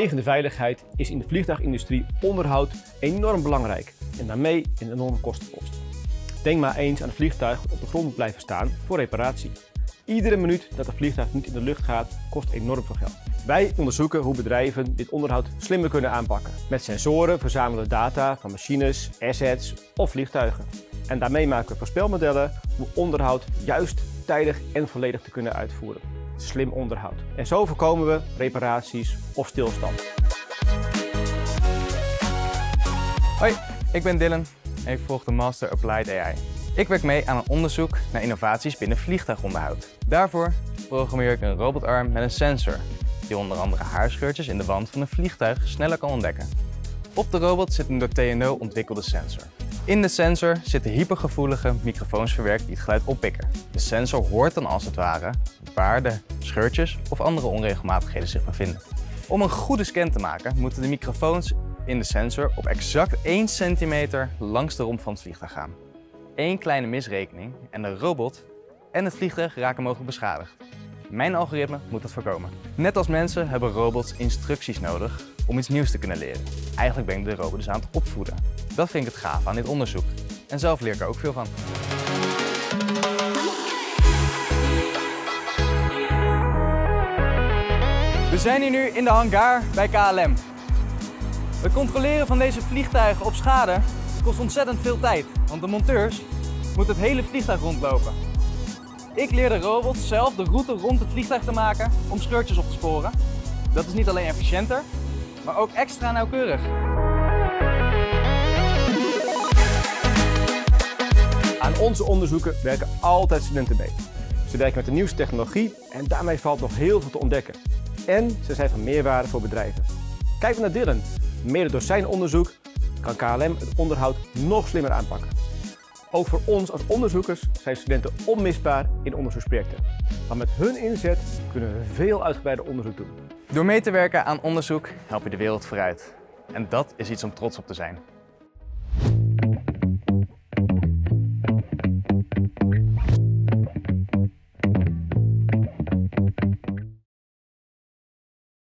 Vanwege de veiligheid is in de vliegtuigindustrie onderhoud enorm belangrijk en daarmee een enorme kostenpost. Denk maar eens aan een vliegtuig dat op de grond moet blijven staan voor reparatie. Iedere minuut dat een vliegtuig niet in de lucht gaat, kost enorm veel geld. Wij onderzoeken hoe bedrijven dit onderhoud slimmer kunnen aanpakken. Met sensoren verzamelen we data van machines, assets of vliegtuigen. En daarmee maken we voorspelmodellen om onderhoud juist, tijdig en volledig te kunnen uitvoeren. Slim onderhoud. En zo voorkomen we reparaties of stilstand. Hoi, ik ben Dylan en ik volg de Master Applied AI. Ik werk mee aan een onderzoek naar innovaties binnen vliegtuigonderhoud. Daarvoor programmeer ik een robotarm met een sensor, die onder andere haarscheurtjes in de wand van een vliegtuig sneller kan ontdekken. Op de robot zit een door TNO ontwikkelde sensor. In de sensor zitten hypergevoelige microfoons verwerkt die het geluid oppikken. De sensor hoort dan als het ware waar de scheurtjes of andere onregelmatigheden zich bevinden. Om een goede scan te maken moeten de microfoons in de sensor op exact 1 centimeter langs de romp van het vliegtuig gaan. Eén kleine misrekening en de robot en het vliegtuig raken mogelijk beschadigd. Mijn algoritme moet dat voorkomen. Net als mensen hebben robots instructies nodig om iets nieuws te kunnen leren. Eigenlijk ben ik de robot dus aan het opvoeden. Dat vind ik het gaaf aan dit onderzoek. En zelf leer ik er ook veel van. We zijn hier nu in de hangar bij KLM. Het controleren van deze vliegtuigen op schade kost ontzettend veel tijd, want de monteurs moeten het hele vliegtuig rondlopen. Ik leer de robot zelf de route rond het vliegtuig te maken om scheurtjes op te sporen. Dat is niet alleen efficiënter, maar ook extra nauwkeurig. Aan onze onderzoeken werken altijd studenten mee. Ze werken met de nieuwste technologie en daarmee valt nog heel veel te ontdekken. En ze zijn van meerwaarde voor bedrijven. Kijk naar Dylan. Mede door zijn onderzoek kan KLM het onderhoud nog slimmer aanpakken. Ook voor ons als onderzoekers zijn studenten onmisbaar in onderzoeksprojecten. Want met hun inzet kunnen we veel uitgebreider onderzoek doen. Door mee te werken aan onderzoek help je de wereld vooruit. En dat is iets om trots op te zijn.